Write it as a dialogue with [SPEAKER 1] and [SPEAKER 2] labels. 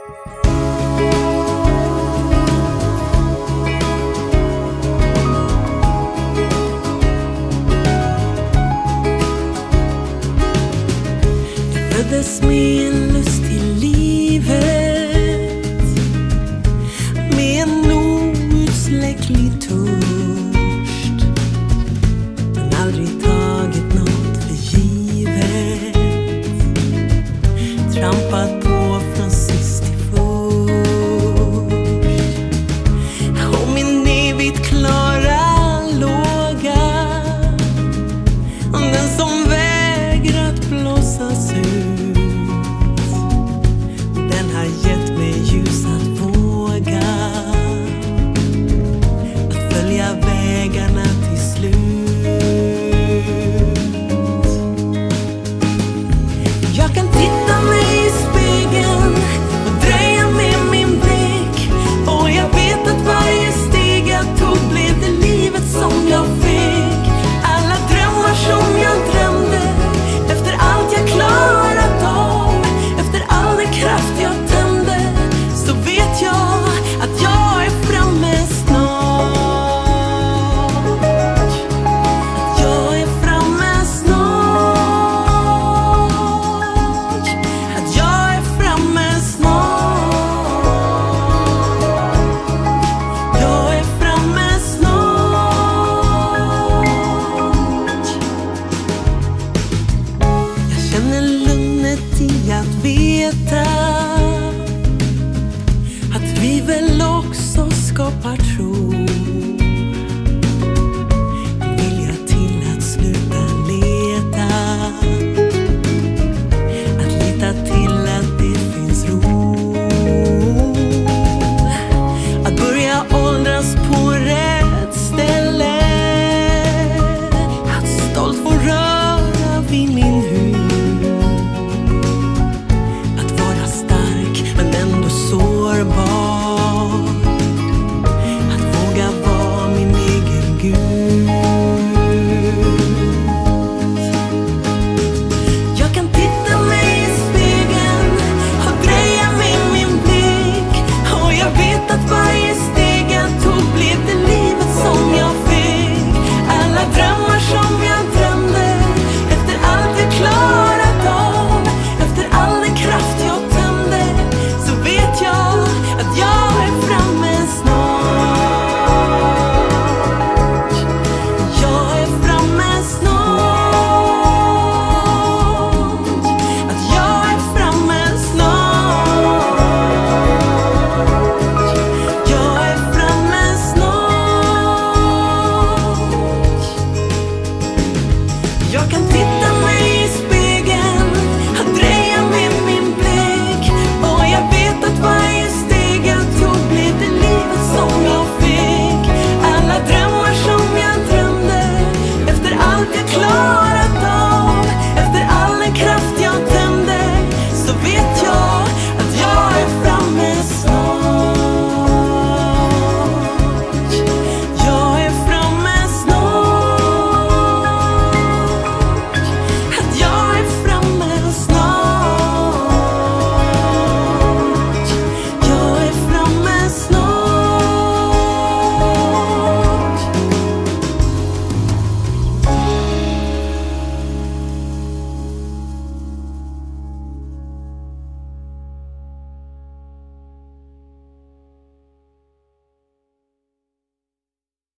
[SPEAKER 1] Föddes med en lust till livet, med en outsläcklig törst, men aldrig tagit något för givet. Trampat på från sist till först, och min evigt klara låga, den som vägrat blåsas ut, den har gett mig ljus att våga, att följa vägarna till slut. Jag kan titta mig i spegeln och dröja med min blick, och jag vet att varje steg jag tog blev det livet som jag fick. Alla drömmar som jag drömde, efter allt jag klarat av, efter all den kraft jag tände, så vet jag att jag är framme snart. Att jag är framme snart. Att jag är framme snart. Jag är framme snart. Jag känner lugnet i att veta att vi väl också skapar tro.